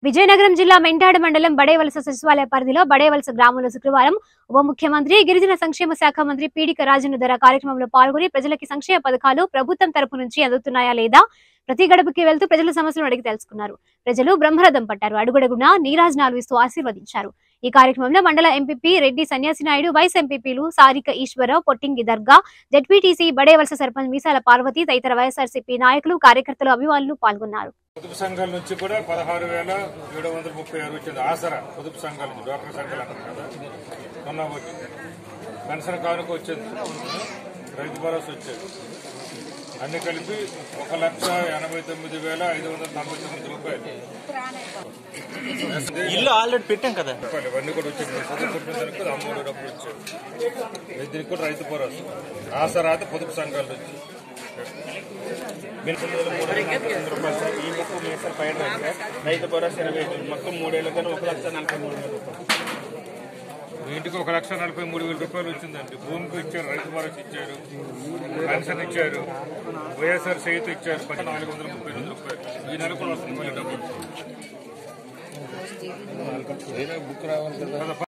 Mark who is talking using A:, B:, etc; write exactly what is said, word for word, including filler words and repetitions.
A: విజయనగరం జిల్లా మెంటాడ మండలం బడేవలస సచివాలయ పరిధిలో బడేవలస గ్రామంలో శుక్రవారం ఉప ముఖ్యమంత్రి గిరిజన సంక్షేమ శాఖ మంత్రి పీడిక రాజేంద్ర ధర కార్యక్రమంలో పాల్గొని ప్రజలకి సంక్షేమ పథకాలు ప్రభుత్వం తరపు నుంచి అందుతున్నాయా లేదా ప్రతి గడపకి వెళ్తూ ప్రజల సమస్యలను అడిగి తెలుసుకున్నారు. ప్రజలు బ్రహ్మరథం పట్టారు. అడుగడుగునా నీరాజనాలు ఇస్తూ ఆశీర్వదించారు. ఈ కార్యక్రమంలో మండల ఎంపీపీ రెడ్డి సన్యాసి నాయుడు, వైస్ ఎంపీపీలు సారిక ఈశ్వరరావు, పొట్టింగి దర్గా, జెడ్పీటీసీ బడేవలస సర్పంచ్ మీసాల పార్వతి తదితర వైఎస్ఆర్సీపీ నాయకులు, కార్యకర్తలు, అభిమానులు పాల్గొన్నారు.
B: పొదుపు సంఘాల నుంచి కూడా పదహారు వేల ఏడు వందల ముప్పై ఆరు వచ్చింది. ఆసరా పొదుపు సంఘాల నుంచి డ్వాక్రా సంఘాలు అంటారు కదా, కొన్నా వచ్చింది. పెన్షన్ కానుక వచ్చింది, రైతు భరోసా వచ్చేది. అన్ని కలిపి ఒక లక్ష ఎనభై తొమ్మిది వేల ఐదు వందల తొంభై తొమ్మిది రూపాయలు
C: ఇల్లు ఆల్రెడీ పెట్టాం కదా,
B: ఇవన్నీ కూడా వచ్చేది. చదువుకుంటున్నందుకు అమ్మఒడి డబ్బులు వచ్చేది. దీనికి కూడా రైతు భరోసా, ఆసరా పొదుపు సంఘాల నుంచి
C: ఈ మొక్క మీటర్ పైన రైతు భరోసా ఇరవై ఐదు మొత్తం మూడేళ్ళు కానీ ఒక లక్ష నలభై మూడు వేల రూపాయలు.
B: ఇంటికి ఒక లక్ష నలభై మూడు వేల రూపాయలు వచ్చిందండి. భూమికి ఇచ్చారు, రైతు భరోసా ఇచ్చారు, పెన్షన్ ఇచ్చారు, వైఎస్ఆర్ చేతి ఇచ్చారు పది నాలుగు వందల ముప్పై ఎనిమిది రూపాయలు. ఈ నెల కూడా వస్తుంది మళ్ళీ డబ్బులు.